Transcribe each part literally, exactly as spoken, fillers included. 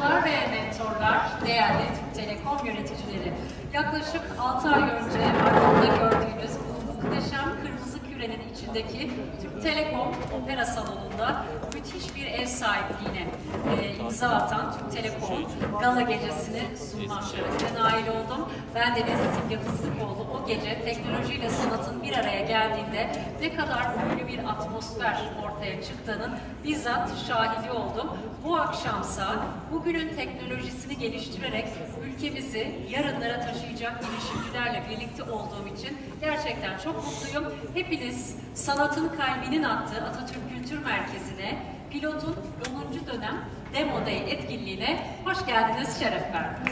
Hocalar ve mentorlar, değerli Türk Telekom yöneticileri. Yaklaşık altı ay önce arkamda gördüğünüz bu muhteşem kırmızı kürenin içindeki Türk Telekom Opera Salonu'nda müthiş bir ev sahipliğine e, imza atan Türk Telekom'un gala gecesini sunma şerefine nail oldum. Ben Deniz Simge Fıstıkoğlu. O gece teknolojiyle sanatın bir araya geldiğinde ne kadar ünlü bir atmosfer ortaya çıktığının bizzat şahidi oldum. Bu akşamsa bugünün teknolojisini geliştirerek ülkemizi yarınlara taşıyacak girişimcilerle birlikte olduğum için gerçekten çok mutluyum. Hepiniz sanatın kalbinin attığı Atatürk Kültür Merkezi'ne, pilotun onuncu dönem Demo Day etkinliğine hoş geldiniz, şeref verdiniz.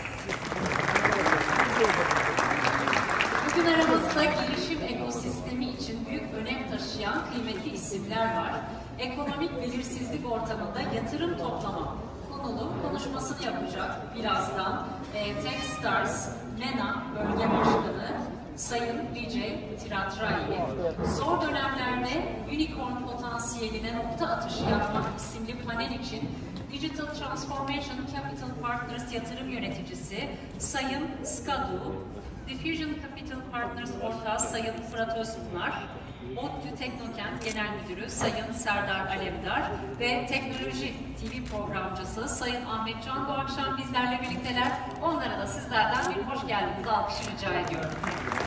Bugün aramızda girişim ekosistemi için büyük önem taşıyan kıymetli isimler var. Ekonomik belirsizlik ortamında yatırım toplama konulu konuşmasını yapacak birazdan e, Techstars MENA Bölge Başkanı Sayın Vijay Tiratrai. Zor dönemlerde unicorn potansiyeline nokta atışı yapmak isimli panel için Digital Transformation Capital Partners yatırım yöneticisi Sayın Skadu, Diffusion Capital Partners ortağı Sayın Fırat Özpınar, ODTÜ Teknokent Genel Müdürü Sayın Serdar Alemdar ve Teknoloji T V programcısı Sayın Ahmet Can bu akşam bizlerle birlikteler. Onlara da sizlerden bir hoş geldiniz alkışı rica ediyorum.